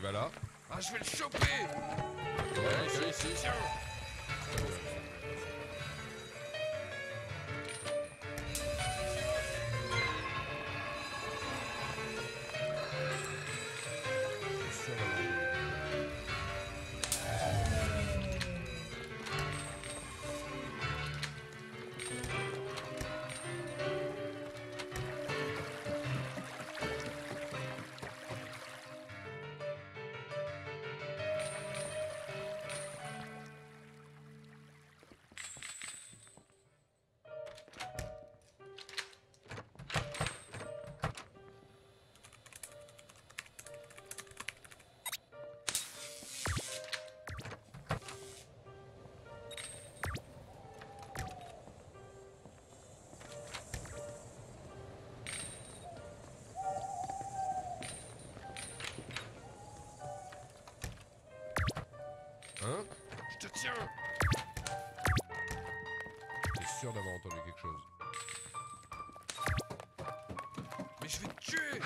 va là. Ah, je vais le choper. Ouais, ici. Tiens. Hein? Je te tiens. T'es sûr d'avoir entendu quelque chose? Mais je vais te tuer.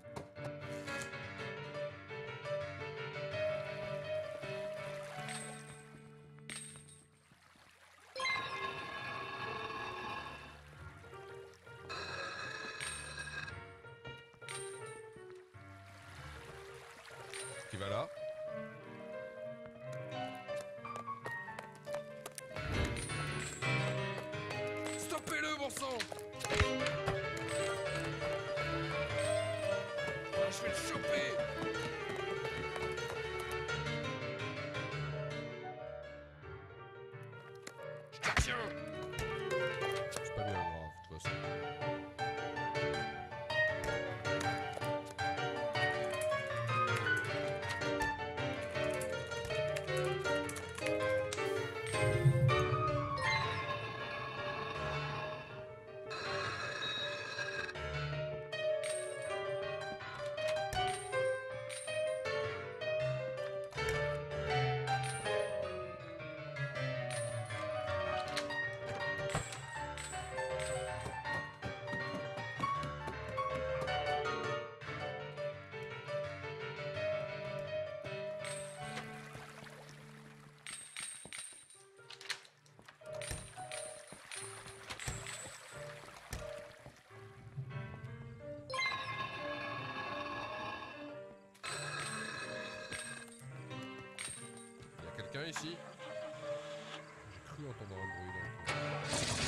Qui va là? Stoppez-le, bon sang. Ah, je vais le choper. Je te tiens. C'est pas bien grave, de toute façon. Y'a quelqu'un ici? J'ai cru entendre un bruit dans le coin.